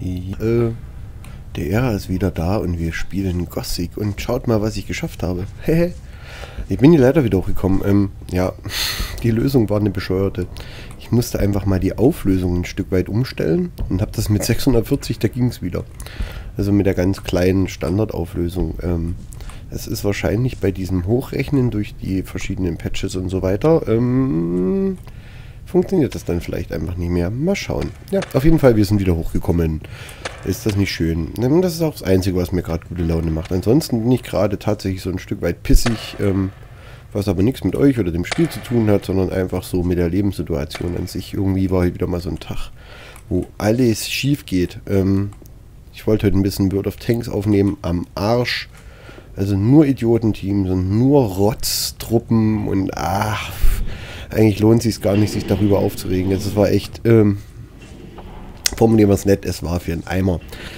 Ja, der Ära ist wieder da und wir spielen Gothic und schaut mal, was ich geschafft habe. Hehe. Ich bin hier leider wieder hochgekommen. Ja, die Lösung war eine bescheuerte. Ich musste einfach mal die Auflösung ein Stück weit umstellen und habe das mit 640, da ging es wieder. Also mit der ganz kleinen Standardauflösung. Es ist wahrscheinlich bei diesem Hochrechnen durch die verschiedenen Patches und so weiter, funktioniert das dann vielleicht einfach nicht mehr. Mal schauen. Ja, auf jeden Fall, wir sind wieder hochgekommen. Ist das nicht schön? Das ist auch das Einzige, was mir gerade gute Laune macht. Ansonsten bin ich gerade tatsächlich so ein Stück weit pissig, was aber nichts mit euch oder dem Spiel zu tun hat, sondern einfach so mit der Lebenssituation an sich. Irgendwie war heute wieder mal so ein Tag, wo alles schief geht. Ich wollte heute ein bisschen World of Tanks aufnehmen, am Arsch. Also nur Idiotenteams und nur Rotztruppen und eigentlich lohnt es sich gar nicht, sich darüber aufzuregen. Es war echt, formulieren wir es nett, es war für einen Eimer.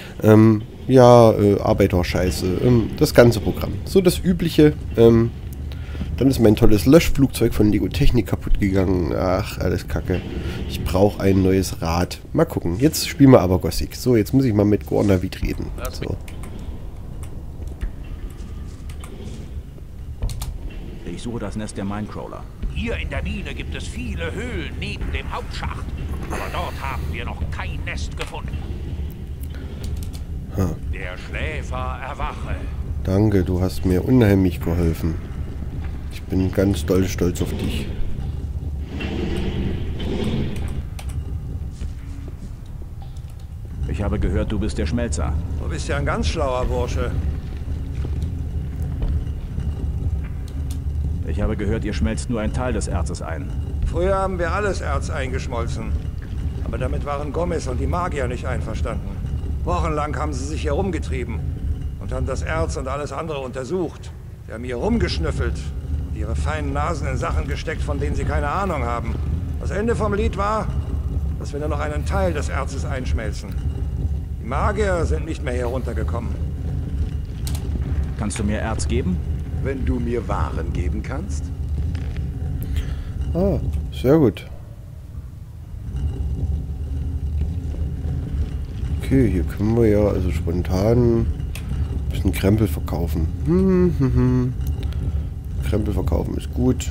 Arbeiterscheiße, das ganze Programm. So das Übliche. Dann ist mein tolles Löschflugzeug von Lego Technik kaputt gegangen. Ach, alles Kacke. Ich brauche ein neues Rad. Mal gucken. Jetzt spielen wir aber Gothic. So, jetzt muss ich mal mit Gornavid reden. So. Ich suche das Nest der Minecrawler. Hier in der Mine gibt es viele Höhlen neben dem Hauptschacht. Aber dort haben wir noch kein Nest gefunden. Der Schläfer erwache. Danke, du hast mir unheimlich geholfen. Ich bin ganz doll stolz auf dich. Ich habe gehört, du bist der Schmelzer. Du bist ja ein ganz schlauer Bursche. Ich habe gehört, ihr schmelzt nur einen Teil des Erzes ein. Früher haben wir alles Erz eingeschmolzen. Aber damit waren Gomez und die Magier nicht einverstanden. Wochenlang haben sie sich hier rumgetrieben und haben das Erz und alles andere untersucht. Sie haben hier rumgeschnüffelt und ihre feinen Nasen in Sachen gesteckt, von denen sie keine Ahnung haben. Das Ende vom Lied war, dass wir nur noch einen Teil des Erzes einschmelzen. Die Magier sind nicht mehr hier runtergekommen. Kannst du mir Erz geben? Wenn du mir Waren geben kannst? Ah, sehr gut. Okay, hier können wir ja also spontan ein bisschen Krempel verkaufen. Krempel verkaufen ist gut.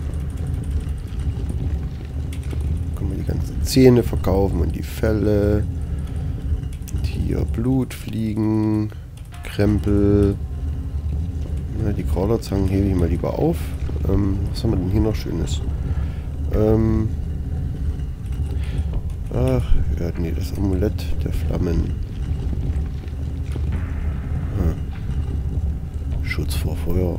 Können wir die ganzen Zähne verkaufen und die Felle. Und hier Blutfliegen, Krempel. Na, die Crawlerzangen hebe ich mal lieber auf. Was haben wir denn hier noch Schönes? Ach, ja, nee, das Amulett der Flammen. Schutz vor Feuer.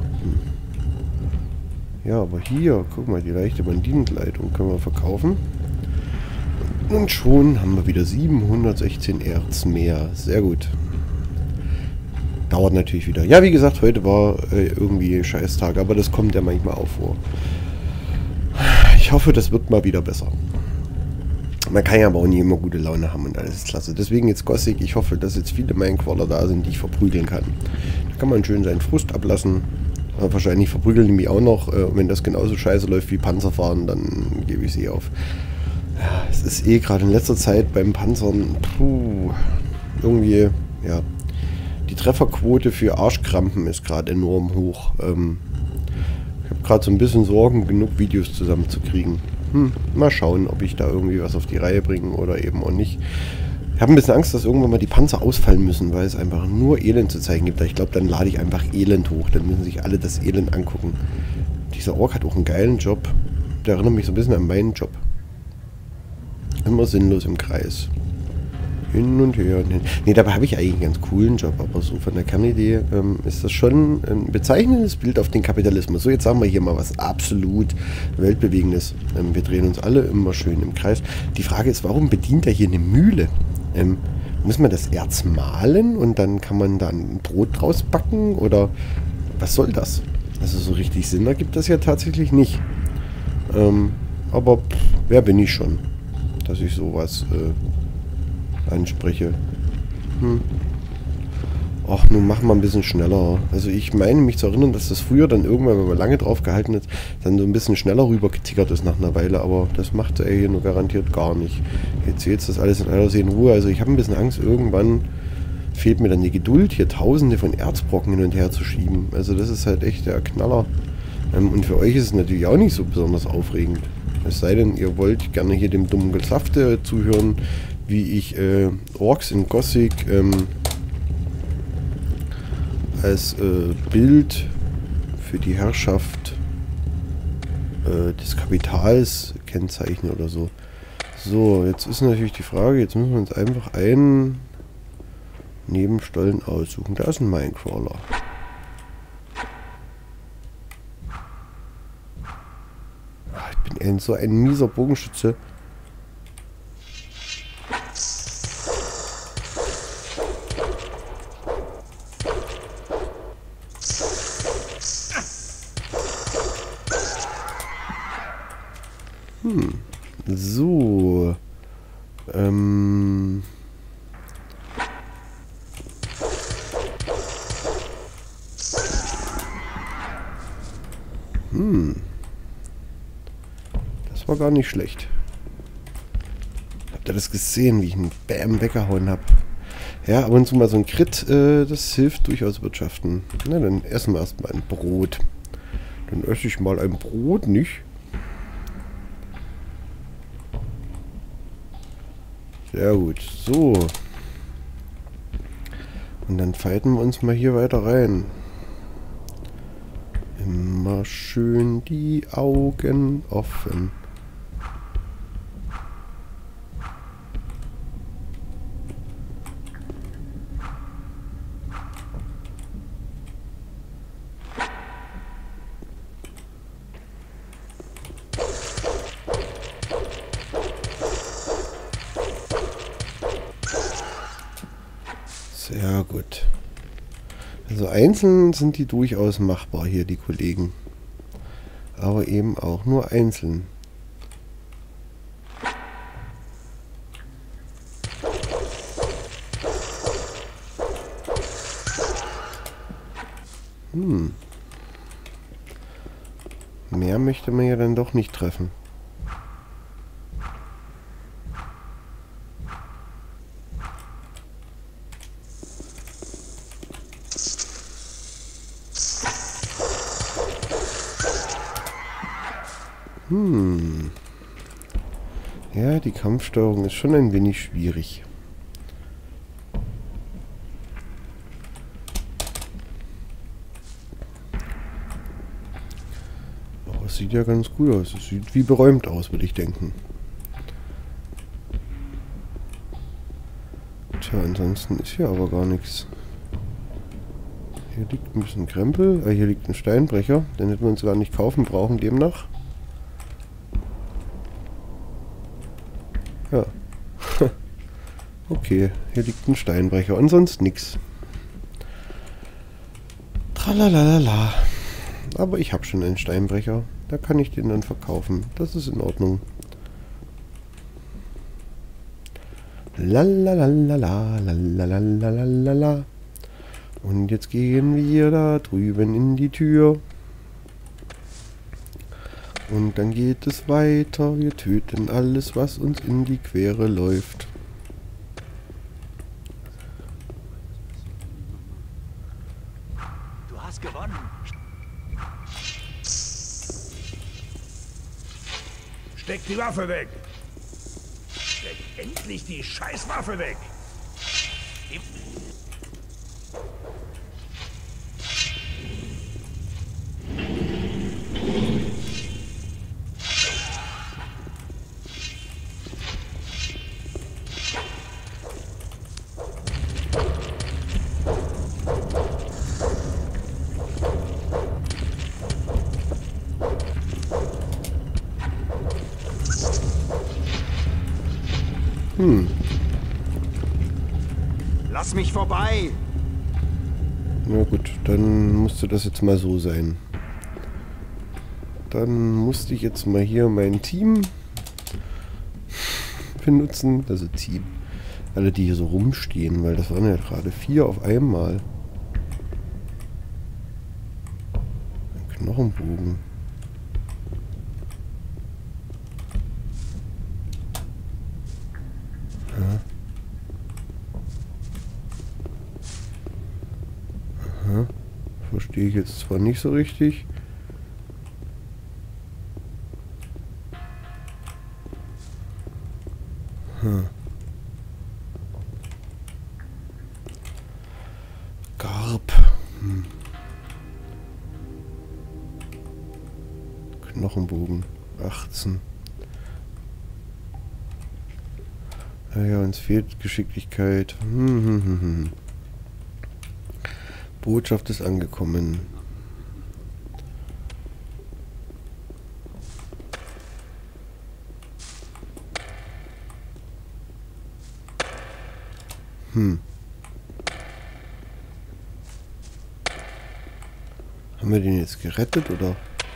Ja, aber hier, guck mal, die leichte Banditenkleidung können wir verkaufen. Und schon haben wir wieder 716 Erz mehr. Sehr gut. Dauert natürlich wieder. Ja, wie gesagt, heute war irgendwie ein Scheißtag, aber das kommt ja manchmal auch vor. Ich hoffe, das wird mal wieder besser. Man kann ja aber auch nie immer gute Laune haben und alles ist klasse. Deswegen jetzt Gothic. Ich hoffe, dass jetzt viele Minecrawler da sind, die ich verprügeln kann. Da kann man schön seinen Frust ablassen. Aber wahrscheinlich verprügeln die mich auch noch. Wenn das genauso scheiße läuft wie Panzerfahren, dann gebe ich sie auf. Ja, es ist eh gerade in letzter Zeit beim Panzern irgendwie, ja, die Trefferquote für Arschkrampen ist gerade enorm hoch. Ich habe gerade so ein bisschen Sorgen, genug Videos zusammenzukriegen. Mal schauen, ob ich da irgendwie was auf die Reihe bringe oder eben auch nicht. Ich habe ein bisschen Angst, dass irgendwann mal die Panzer ausfallen müssen, weil es einfach nur Elend zu zeigen gibt. Ich glaube, dann lade ich einfach Elend hoch. Dann müssen sich alle das Elend angucken. Dieser Ork hat auch einen geilen Job. Der erinnert mich so ein bisschen an meinen Job. Immer sinnlos im Kreis. Hin und her und hin. Ne, dabei habe ich eigentlich einen ganz coolen Job, aber so von der Kernidee ist das schon ein bezeichnendes Bild auf den Kapitalismus. So, jetzt sagen wir hier mal was absolut Weltbewegendes. Wir drehen uns alle immer schön im Kreis. Die Frage ist, warum bedient er hier eine Mühle? Muss man das Erz mahlen und dann kann man dann Brot draus backen? Oder was soll das? Also so richtig Sinn ergibt das ja tatsächlich nicht. Aber wer bin ich schon, dass ich sowas anspreche. Ach, nun machen wir ein bisschen schneller. Also ich meine mich zu erinnern, dass das früher dann irgendwann, wenn man lange drauf gehalten hat, dann so ein bisschen schneller rüber getickert ist nach einer Weile. Aber das macht er hier nur garantiert gar nicht. Jetzt seht das alles in aller Seelenruhe. Also ich habe ein bisschen Angst, irgendwann fehlt mir dann die Geduld, hier tausende von Erzbrocken hin und her zu schieben. Also das ist halt echt der Knaller. Und für euch ist es natürlich auch nicht so besonders aufregend. Es sei denn, ihr wollt gerne hier dem dummen Gezafte zuhören, wie ich Orks in Gothic als Bild für die Herrschaft des Kapitals kennzeichne oder so. So, jetzt ist natürlich die Frage, jetzt müssen wir uns einfach einen Nebenstollen aussuchen. Da ist ein Minecrawler. Ach, ich bin so ein mieser Bogenschütze. So. Das war gar nicht schlecht. Habt ihr das gesehen, wie ich einen Bam weggehauen habe? Ja, ab und zu mal so ein Crit, das hilft durchaus wirtschaften. Na, dann essen wir erstmal ein Brot. Dann esse ich mal ein Brot, nicht? Sehr gut. So. Und dann fighten wir uns mal hier weiter rein. Immer schön die Augen offen. Sehr gut. Also einzeln sind die durchaus machbar hier, die Kollegen. Aber eben auch nur einzeln. Mehr möchte man ja dann doch nicht treffen. Ja, die Kampfsteuerung ist schon ein wenig schwierig. Aber es sieht ja ganz gut aus. Es sieht wie beräumt aus, würde ich denken. Tja, ansonsten ist hier aber gar nichts. Hier liegt ein bisschen Krempel. Hier liegt ein Steinbrecher. Den hätten wir uns gar nicht kaufen brauchen, demnach. Ja. Okay, hier liegt ein Steinbrecher und sonst nix. Tralalala. Aber ich habe schon einen Steinbrecher. Da kann ich den dann verkaufen. Das ist in Ordnung. Lalalala, lalalala. Und jetzt gehen wir da drüben in die Tür. Und dann geht es weiter. Wir töten alles, was uns in die Quere läuft. Du hast gewonnen. Steck die Waffe weg! Steck endlich die Scheißwaffe weg! Lass mich vorbei! Na gut, dann musste das jetzt mal so sein. Dann musste ich jetzt mal hier mein Team benutzen. Also Team. Alle, die hier so rumstehen, weil das waren ja gerade 4 auf einmal. Knochenbogen. Ja. Aha. Verstehe ich jetzt zwar nicht so richtig. Garb. Knochenbogen. 18. Ja, uns fehlt Geschicklichkeit. Botschaft ist angekommen. Haben wir den jetzt gerettet, oder?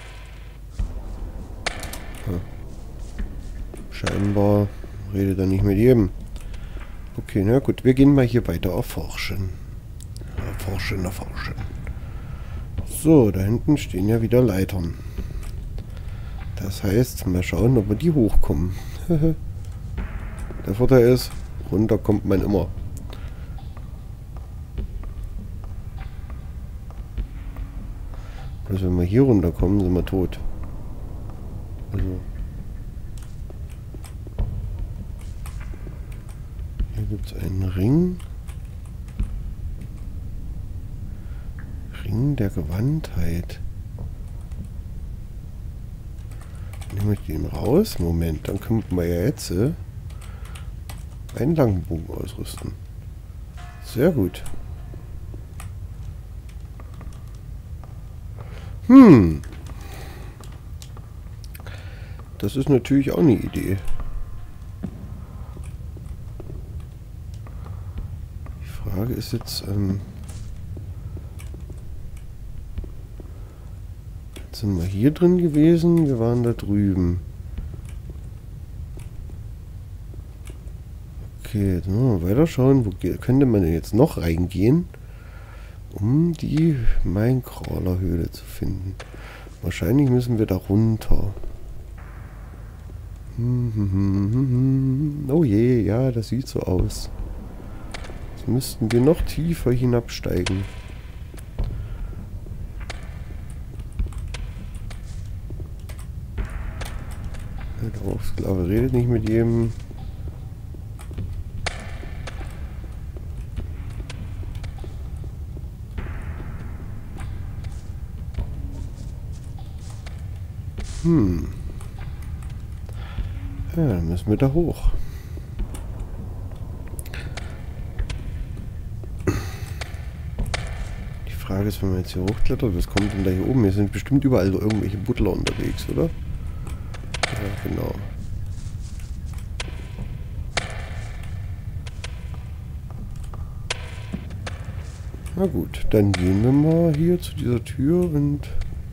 Scheinbar redet er nicht mit jedem. Okay, na gut, wir gehen mal hier weiter erforschen. Erforschen. So, da hinten stehen ja wieder Leitern. Das heißt, mal schauen, ob wir die hochkommen. Der Vorteil ist, runter kommt man immer. Also wenn wir hier runterkommen, sind wir tot. Also. Hier gibt es einen Ring. Ring der Gewandtheit. Nehme ich den raus? Moment, dann können wir ja jetzt einen langen Bogen ausrüsten. Sehr gut. Das ist natürlich auch eine Idee. Die Frage ist jetzt, jetzt sind wir hier drin gewesen, wir waren da drüben. Okay, jetzt müssen wir weiter schauen, wo könnte man denn jetzt noch reingehen, um die Minecrawler-Höhle zu finden. Wahrscheinlich müssen wir da runter. Oh je, ja, das sieht so aus. Jetzt müssten wir noch tiefer hinabsteigen. Der Sklave redet nicht mit jedem. Ja, dann müssen wir da hoch. Die Frage ist, wenn man jetzt hier hochklettert, was kommt denn da hier oben? Hier sind bestimmt überall irgendwelche Butler unterwegs, oder? Ja, genau. Na gut, dann gehen wir mal hier zu dieser Tür und...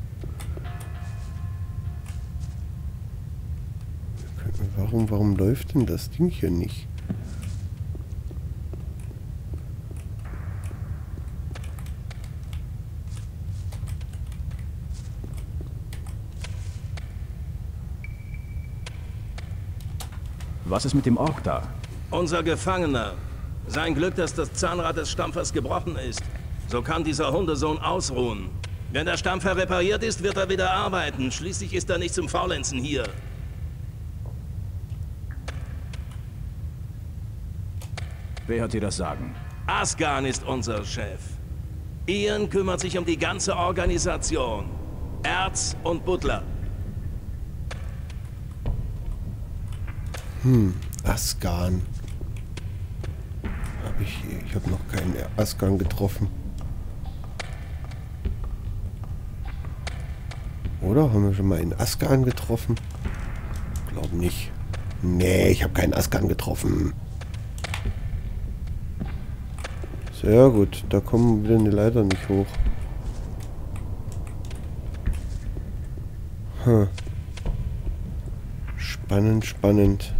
Warum läuft denn das Ding hier nicht? Was ist mit dem Ork da? Unser Gefangener. Sein Glück, dass das Zahnrad des Stampfers gebrochen ist. So kann dieser Hundesohn ausruhen. Wenn der Stampfer repariert ist, wird er wieder arbeiten. Schließlich ist er nicht zum Faulenzen hier. Wer hat dir das Sagen? Asgarn ist unser Chef. Ian kümmert sich um die ganze Organisation. Erz und Butler. Asgarn. Ich habe noch keinen Asgarn getroffen. Oder? Haben wir schon mal einen Asgarn getroffen? Glaub nicht. Nee, ich habe keinen Asgarn getroffen. Sehr gut, da kommen wir eine Leiter nicht hoch. Spannend, spannend.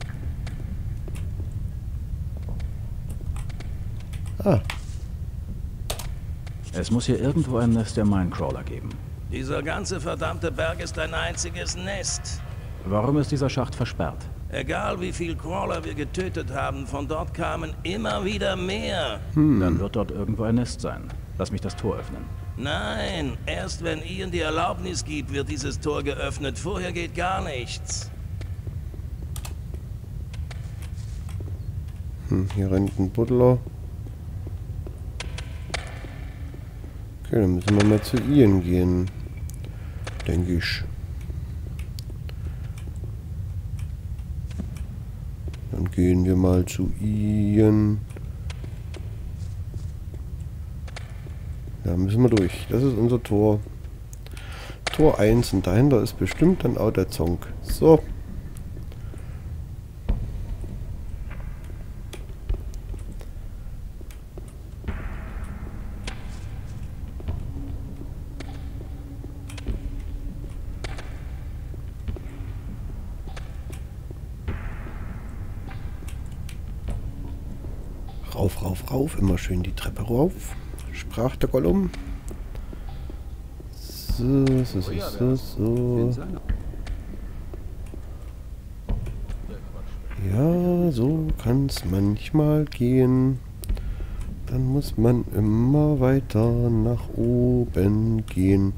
Ah. Es muss hier irgendwo ein Nest der Minecrawler geben. Dieser ganze verdammte Berg ist ein einziges Nest. Warum ist dieser Schacht versperrt? Egal wie viel Crawler wir getötet haben, von dort kamen immer wieder mehr. Dann wird dort irgendwo ein Nest sein. Lass mich das Tor öffnen. Nein, erst wenn Ian die Erlaubnis gibt, wird dieses Tor geöffnet. Vorher geht gar nichts. Hier rennt ein Buddler. Okay, dann müssen wir mal zu Ian gehen. Denke ich. Dann gehen wir mal zu Ian. Da müssen wir durch. Das ist unser Tor. Tor 1 und dahinter ist bestimmt dann auch der Zonk. So. Rauf, rauf, rauf. Immer schön die Treppe rauf. Sprach der Gollum. So. Ja, so kann es manchmal gehen. Dann muss man immer weiter nach oben gehen.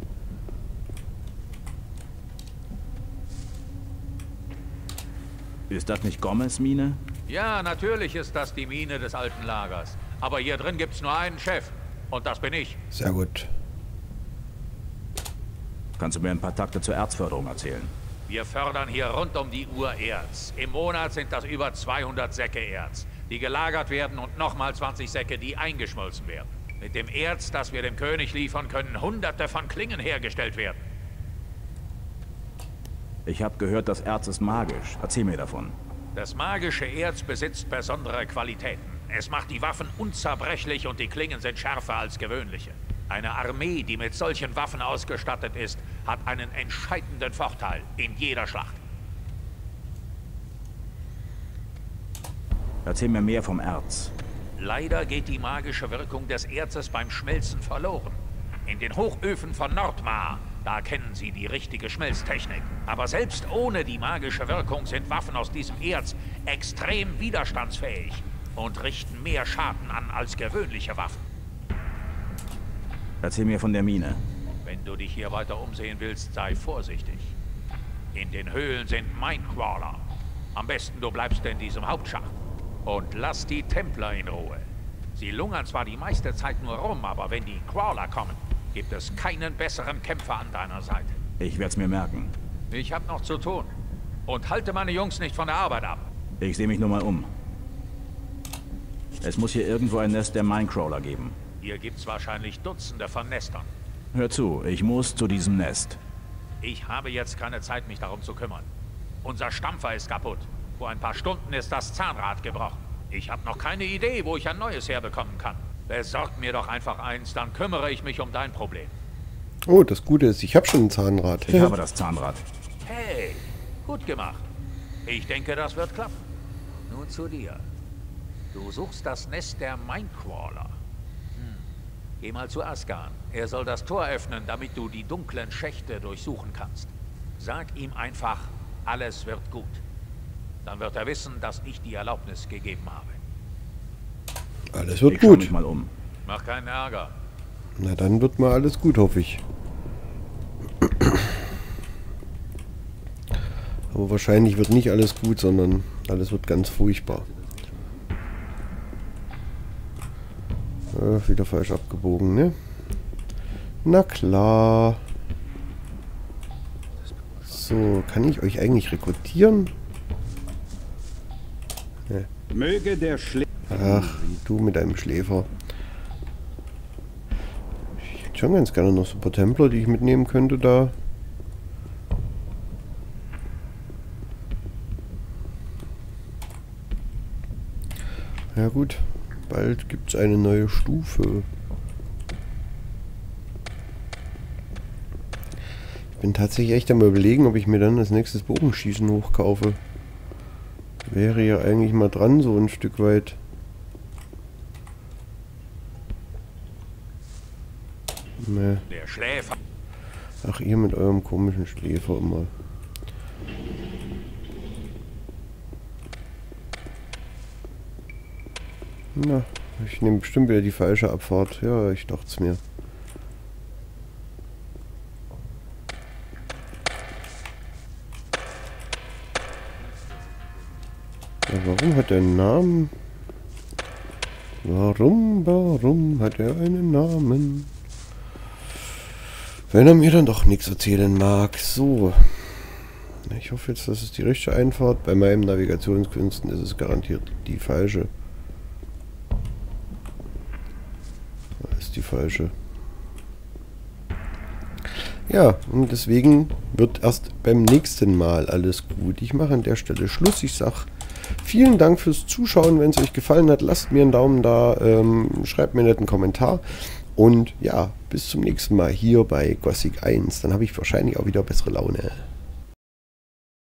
Ist das nicht Gomez Mine? Ja, natürlich ist das die Mine des alten Lagers. Aber hier drin gibt's nur einen Chef. Und das bin ich. Sehr gut. Kannst du mir ein paar Takte zur Erzförderung erzählen? Wir fördern hier rund um die Uhr Erz. Im Monat sind das über 200 Säcke Erz, die gelagert werden und nochmal 20 Säcke, die eingeschmolzen werden. Mit dem Erz, das wir dem König liefern, können Hunderte von Klingen hergestellt werden. Ich habe gehört, das Erz ist magisch. Erzähl mir davon. Das magische Erz besitzt besondere Qualitäten. Es macht die Waffen unzerbrechlich und die Klingen sind schärfer als gewöhnliche. Eine Armee, die mit solchen Waffen ausgestattet ist, hat einen entscheidenden Vorteil in jeder Schlacht. Erzähl mir mehr vom Erz. Leider geht die magische Wirkung des Erzes beim Schmelzen verloren. In den Hochöfen von Nordmar, da kennen Sie die richtige Schmelztechnik. Aber selbst ohne die magische Wirkung sind Waffen aus diesem Erz extrem widerstandsfähig und richten mehr Schaden an als gewöhnliche Waffen. Erzähl mir von der Mine. Wenn du dich hier weiter umsehen willst, sei vorsichtig. In den Höhlen sind Minecrawler. Am besten du bleibst in diesem Hauptschacht. Und lass die Templer in Ruhe. Sie lungern zwar die meiste Zeit nur rum, aber wenn die Crawler kommen, gibt es keinen besseren Kämpfer an deiner Seite. Ich werd's mir merken. Ich hab noch zu tun. Und halte meine Jungs nicht von der Arbeit ab. Ich sehe mich nur mal um. Es muss hier irgendwo ein Nest der Minecrawler geben. Hier gibt's wahrscheinlich Dutzende von Nestern. Hör zu, ich muss zu diesem Nest. Ich habe jetzt keine Zeit, mich darum zu kümmern. Unser Stampfer ist kaputt. Vor ein paar Stunden ist das Zahnrad gebrochen. Ich habe noch keine Idee, wo ich ein neues herbekommen kann. Besorg mir doch einfach eins, dann kümmere ich mich um dein Problem. Oh, das Gute ist, ich habe schon ein Zahnrad. Ich habe das Zahnrad. Hey, gut gemacht. Ich denke, das wird klappen. Nun zu dir. Du suchst das Nest der Minecrawler. Geh mal zu Askan. Er soll das Tor öffnen, damit du die dunklen Schächte durchsuchen kannst. Sag ihm einfach, alles wird gut. Dann wird er wissen, dass ich die Erlaubnis gegeben habe. Alles wird Ich schau gut. mich mal um. Mach keinen Ärger. Na, dann wird mal alles gut, hoffe ich. Aber wahrscheinlich wird nicht alles gut, sondern alles wird ganz furchtbar. Wieder falsch abgebogen, ne? Na klar. So, kann ich euch eigentlich rekrutieren? Ne. Möge der Schläfer. Ach, du mit deinem Schläfer. Ich hätte schon ganz gerne noch so ein paar Templer, die ich mitnehmen könnte da. Ja gut, bald gibt es eine neue Stufe. Ich bin tatsächlich echt am Überlegen, ob ich mir dann als nächstes Bogenschießen hochkaufe. Wäre ja eigentlich mal dran, so ein Stück weit. Ne. Der Schläfer. Ach, ihr mit eurem komischen Schläfer immer. Na, ich nehme bestimmt wieder die falsche Abfahrt. Ja, ich dachte es mir. Ja, warum hat er einen Namen? Warum hat er einen Namen? Wenn er mir dann doch nichts erzählen mag. So. Ich hoffe jetzt, das ist die richtige Einfahrt. Bei meinen Navigationskünsten ist es garantiert die falsche. Das ist die falsche. Ja, und deswegen wird erst beim nächsten Mal alles gut. Ich mache an der Stelle Schluss. Ich sage vielen Dank fürs Zuschauen. Wenn es euch gefallen hat, lasst mir einen Daumen da. Schreibt mir einen netten Kommentar. Und ja, bis zum nächsten Mal hier bei Gothic 1. Dann habe ich wahrscheinlich auch wieder bessere Laune.